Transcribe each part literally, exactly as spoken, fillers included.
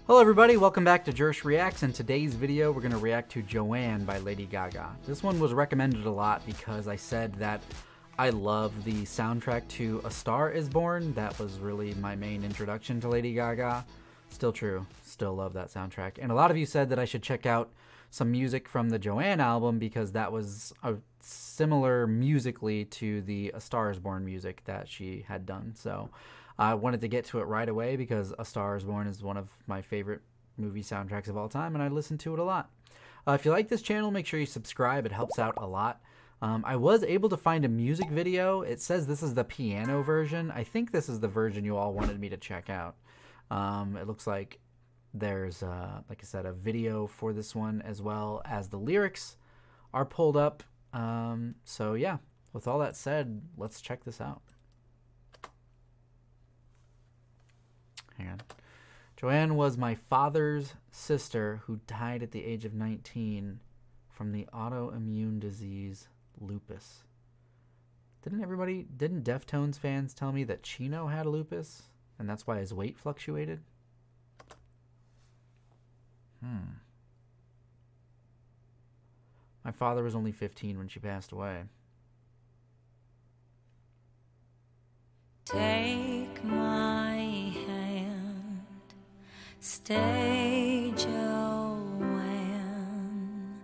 Hello everybody, welcome back to Jersh Reacts. In today's video, we're going to react to Joanne by Lady Gaga. This one was recommended a lot because I said that I love the soundtrack to A Star Is Born. That was really my main introduction to Lady Gaga. Still true, still love that soundtrack. And a lot of you said that I should check out some music from the Joanne album because that was a similar musically to the A Star Is Born music that she had done. So I wanted to get to it right away because A Star Is Born is one of my favorite movie soundtracks of all time, and I listen to it a lot. Uh, if you like this channel, make sure you subscribe. It helps out a lot. Um, I was able to find a music video. It says this is the piano version. I think this is the version you all wanted me to check out. Um, it looks like there's, uh, like I said, a video for this one as well as the lyrics are pulled up. Um, so yeah, with all that said, let's check this out. Hang on. Joanne was my father's sister who died at the age of nineteen from the autoimmune disease lupus. Didn't everybody, didn't Deftones fans tell me that Chino had lupus and that's why his weight fluctuated? Hmm. My father was only fifteen when she passed away. Take my hand, stay, Joanne.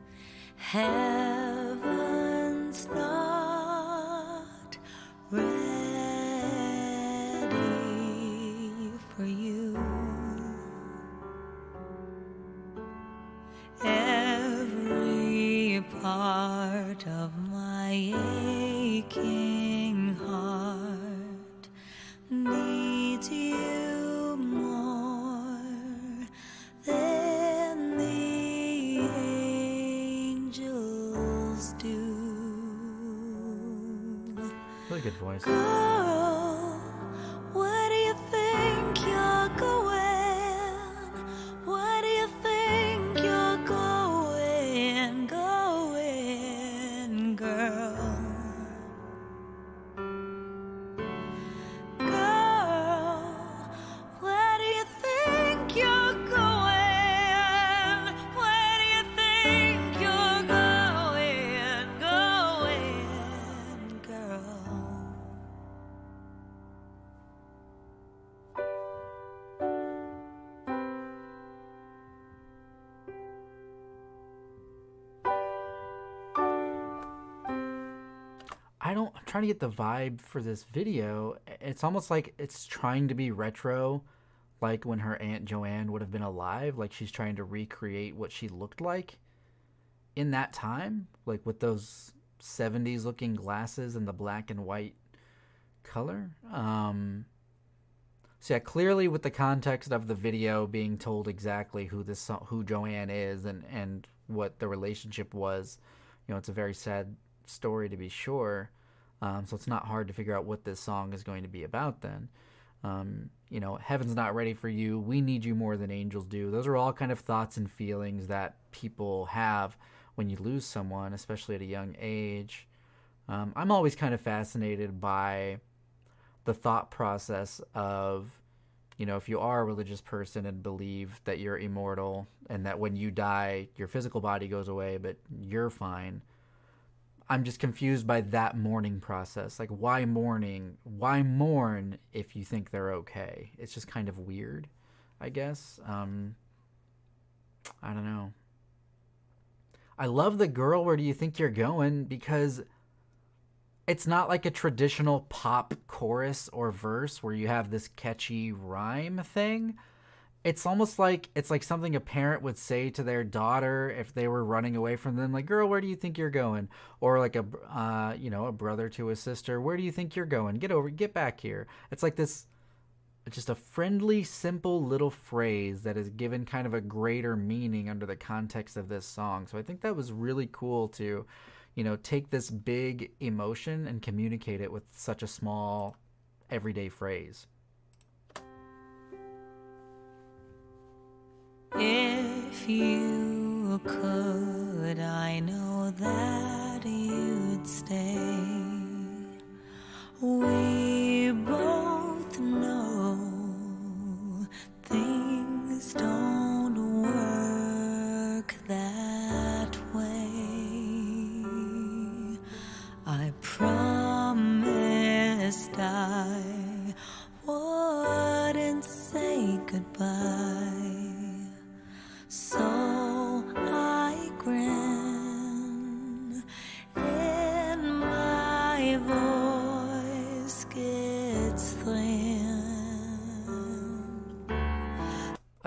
Heaven's not ready for you. Every part of my aching heart needs you more than the angels do. Really good voice. Girl, where do you think you're going? Where do you think you're going? Going, girl. I don't, I'm trying to get the vibe for this video. It's almost like it's trying to be retro, like when her Aunt Joanne would have been alive. Like she's trying to recreate what she looked like in that time, like with those seventies looking glasses and the black and white color. Um, so yeah, clearly with the context of the video being told exactly who this, who Joanne is and, and what the relationship was, you know, it's a very sad story to be sure. Um, so it's not hard to figure out what this song is going to be about then. Um, you know, Heaven's Not Ready for You, We Need You More Than Angels Do. Those are all kind of thoughts and feelings that people have when you lose someone, especially at a young age. Um, I'm always kind of fascinated by the thought process of, you know, if you are a religious person and believe that you're immortal and that when you die, your physical body goes away, but you're fine. I'm just confused by that mourning process. Like, why mourning? Why mourn if you think they're okay? It's just kind of weird, I guess. Um, I don't know. I love the Girl, Where Do You Think You're Going? Because it's not like a traditional pop chorus or verse where you have this catchy rhyme thing. It's almost like it's like something a parent would say to their daughter if they were running away from them, like, girl, where do you think you're going? Or like a, uh, you know, a brother to a sister, where do you think you're going? Get over, get back here. It's like this, just a friendly, simple little phrase that is given kind of a greater meaning under the context of this song. So I think that was really cool to, you know, take this big emotion and communicate it with such a small, everyday phrase. If you could, I know that you'd stay. We both know things don't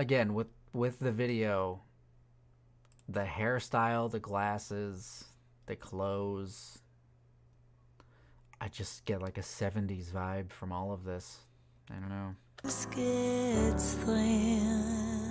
again, with with the video, the hairstyle, the glasses, the clothes, I just get like a seventies vibe from all of this. I don't know. Gets thin.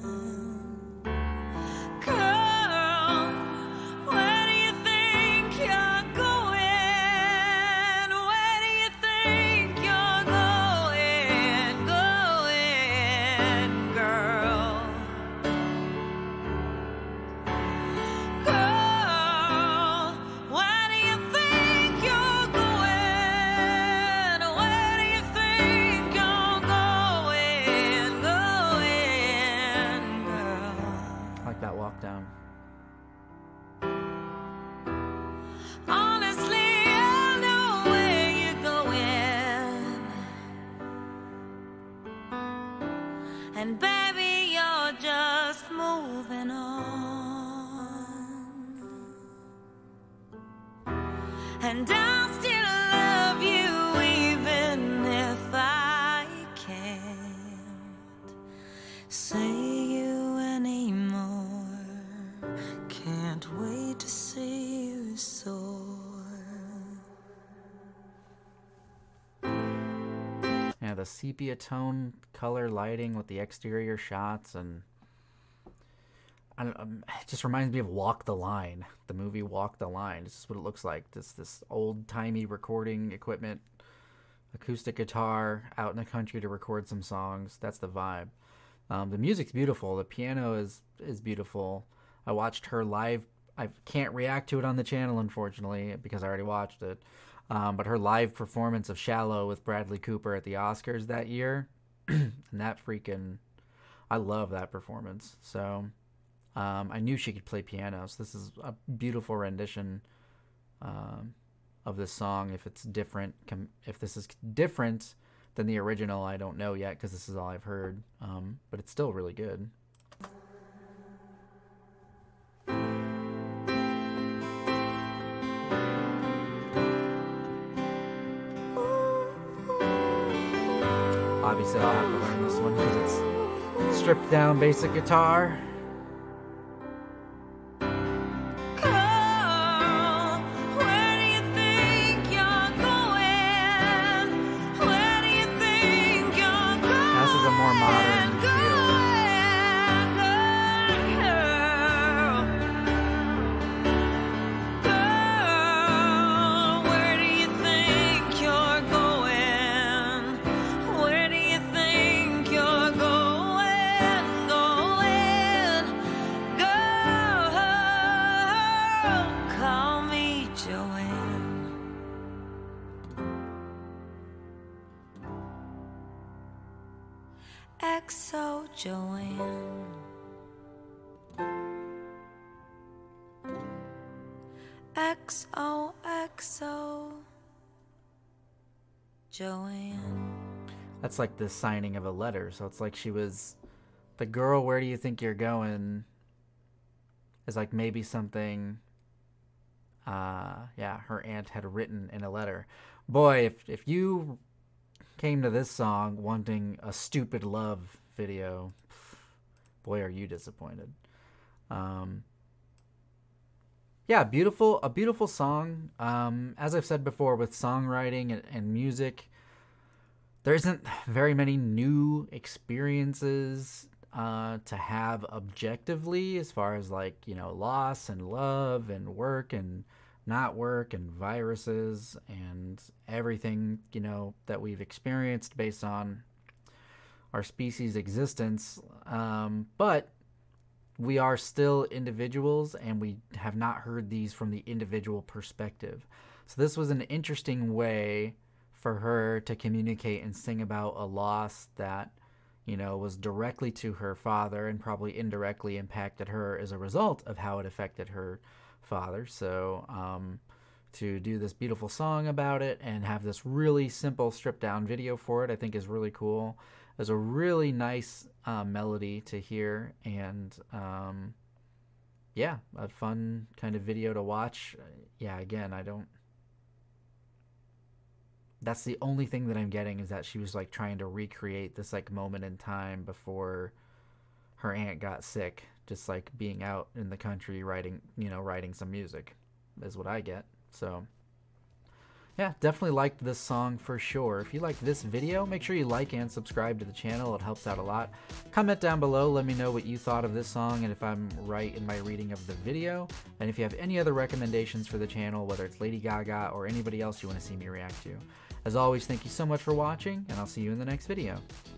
Girl, where do you think you're going? Where do you think you're going? Going, girl. Girl, where do you think you're going? Where do you think you're going? Going, girl. I like that walk down. Honestly, I know where you're going. And baby, you're just moving on. And I still love you even if I can't see you anymore. Can't wait to see you soar. Yeah, the sepia tone color lighting with the exterior shots, and I don't, um, it just reminds me of Walk the Line, the movie Walk the Line. This is what it looks like. This this old timey recording equipment, acoustic guitar, out in the country to record some songs. That's the vibe. Um, the music's beautiful. The piano is is beautiful. I watched her live. I can't react to it on the channel, unfortunately, because I already watched it. Um, but her live performance of Shallow with Bradley Cooper at the Oscars that year, and that freaking, I love that performance. So um, I knew she could play piano. So this is a beautiful rendition um, of this song. If it's different, if this is different than the original, I don't know yet because this is all I've heard. Um, but it's still really good. Obviously, I'll have to learn this one because it's stripped down basic guitar. Girl, where do you think you're going? Where do you think you're going? This is a more modern feel. Girl, girl, where do you think you're going? Where do you think you're going? Going, girl, call me Joanne. X O Joanne. X O X O Joanne. That's like the signing of a letter. So it's like she was, the girl, where do you think you're going? Is like maybe something, uh, yeah, her aunt had written in a letter. Boy, if if you came to this song wanting a stupid love video, boy, are you disappointed. Um, yeah, beautiful, a beautiful song. Um, as I've said before, with songwriting and, and music, there isn't very many new experiences uh, to have objectively, as far as like, you know, loss and love and work and not work and viruses and everything, you know, that we've experienced based on our species' existence. Um, but we are still individuals, and we have not heard these from the individual perspective. So this was an interesting way for her to communicate and sing about a loss that, you know, was directly to her father and probably indirectly impacted her as a result of how it affected her father. So um, to do this beautiful song about it and have this really simple stripped down video for it, I think is really cool. There's a really nice uh, melody to hear, and um, yeah, a fun kind of video to watch. Yeah, again, I don't, that's the only thing that I'm getting, is that she was like trying to recreate this like moment in time before her aunt got sick, just like being out in the country writing, you know, writing some music, is what I get. So yeah, definitely liked this song for sure. If you like this video, make sure you like and subscribe to the channel. It helps out a lot. Comment down below, let me know what you thought of this song and if I'm right in my reading of the video. And if you have any other recommendations for the channel, whether it's Lady Gaga or anybody else you want to see me react to. As always, thank you so much for watching, and I'll see you in the next video.